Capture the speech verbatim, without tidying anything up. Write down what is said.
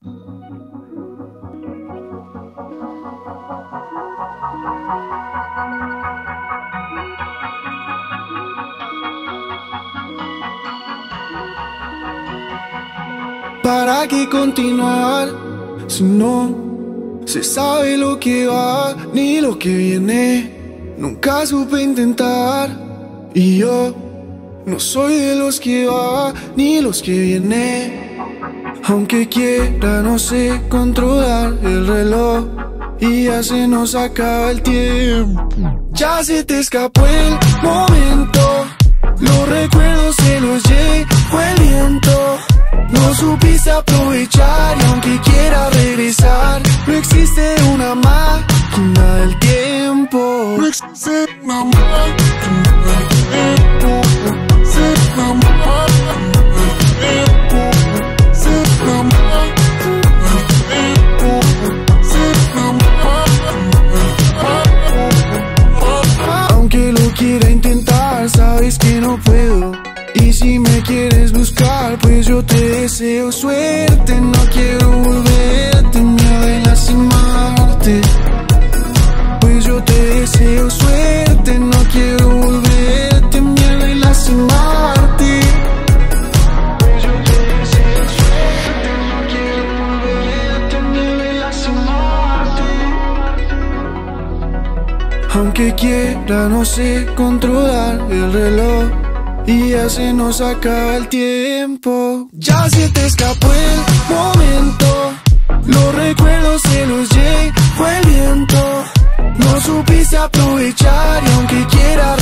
¿Para qué continuar si no se sabe lo que va ni lo que viene? Nunca supe intentar y yo no soy de los que va ni los que viene. Aunque quiera no sé controlar el reloj y ya se nos acaba el tiempo. Ya se te escapó el momento, los recuerdos se los llevó el viento. No supiste aprovechar y aunque quiera regresar, no existe una máquina del tiempo. No existe una máquina del tiempo. No existe una máquina del tiempo. No existe una máquina del tiempo. No existe una máquina. Aunque lo quiera intentar, sabes que no puedo. Y si me quieres buscar, pues yo te deseo suerte. No quiero volverte, miedo de lastimarte. Pues yo te deseo suerte. No quiero volverte, miedo de lastimarte. Pues yo te deseo suerte. No quiero volverte, miedo de lastimarte. Aunque quiera no sé controlar el reloj y ya se nos acaba el tiempo. Ya se te escapó el momento, los recuerdos se los llevó el viento. No supiste aprovechar y aunque quieras